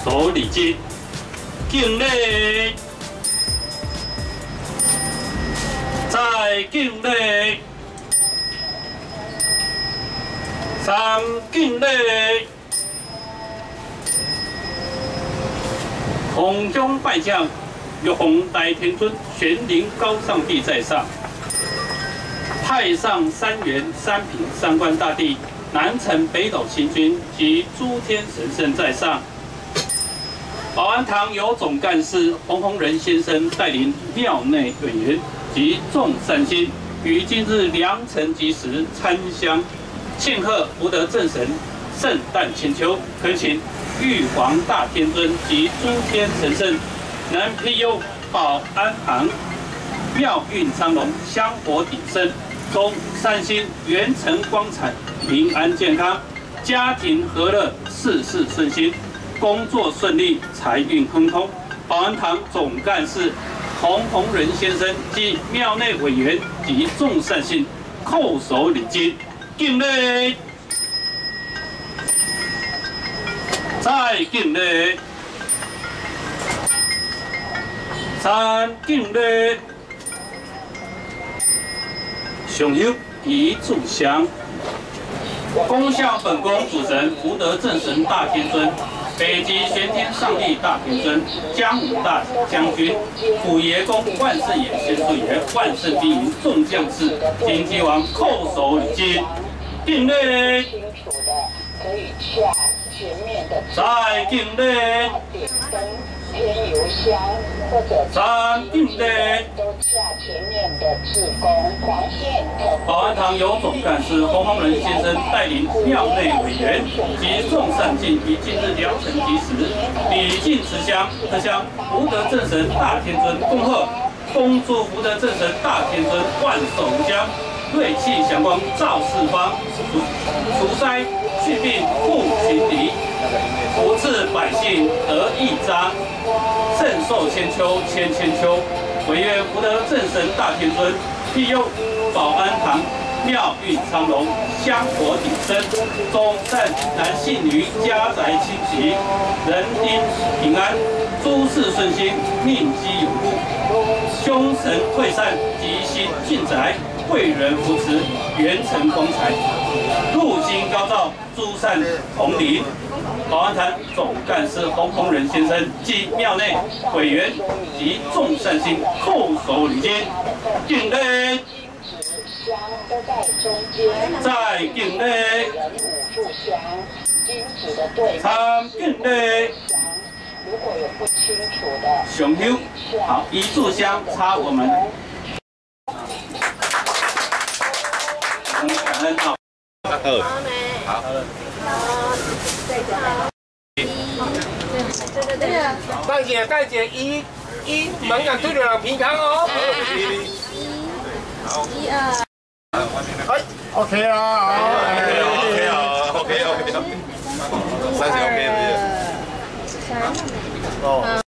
手礼金，敬礼，再敬礼，三敬礼。 空中拜将，玉皇大天尊玄灵高上帝在上，太上三元三品三官大帝，南城北斗星君及诸天神圣在上。保安堂由总干事洪洪仁先生带领庙内委员及众善心，于今日良辰吉时参香庆贺福德正神圣诞千秋，恳请。 玉皇大天尊及诸天神圣，能庇佑保安堂妙运昌隆，香火鼎盛，众善心元辰光彩，平安健康，家庭和乐，事事顺心，工作顺利，财运亨通。保安堂总干事洪洪仁先生及庙内委员及众善心叩首礼金，敬礼。 再敬礼，三敬礼，上优一炷香，恭向本宫主神福德正神大天尊、北极玄天上帝大天尊、江武大将军、虎爷公万圣爷、仙术爷、万圣金银众将士、金鸡王叩首礼金，敬礼。清楚的可以下。 再敬礼，点灯、添油香或者三敬礼，都下前面的志工黄线。保安堂由总干事洪洪仁先生带领庙内委员及众善信，于今日良辰吉时，礼敬持香，特向福德正神大天尊恭贺，恭祝福德正神大天尊万寿无疆，瑞气祥光照四方，除灾。 祛病护群敌，福赐百姓得益彰，圣寿千秋千千秋。惟愿福德正神大天尊庇佑保安堂庙运昌隆，香火鼎盛，众善男信女家宅清吉，人丁平安，诸事顺心，命基永固，凶神退散，吉星进宅，贵人扶持，元辰光彩，禄星高照。 诸善同灵，保安堂总干事洪洪仁先生及庙内委员及众善心叩首礼金，敬礼。香都在中间，再敬礼。五炷香，金纸的对参敬礼。如果有不清楚的，上优好，一炷香插我们。感恩好。好。 带姐一门岗对了平康哦。好，一二。哎 ，OK 啦，好 ，OK 啊，30 OK 是不是？ 哦。